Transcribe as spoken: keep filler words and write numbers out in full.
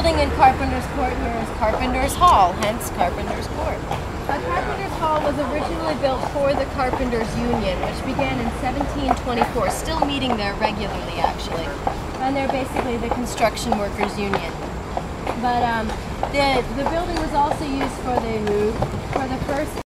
building in Carpenter's Court here is Carpenter's Hall, hence Carpenter's Court. Uh, Carpenter's Hall was originally built for the Carpenters Union, which began in seventeen twenty-four, still meeting there regularly actually. And they're basically the construction workers union. But um, the, the building was also used for the, for the first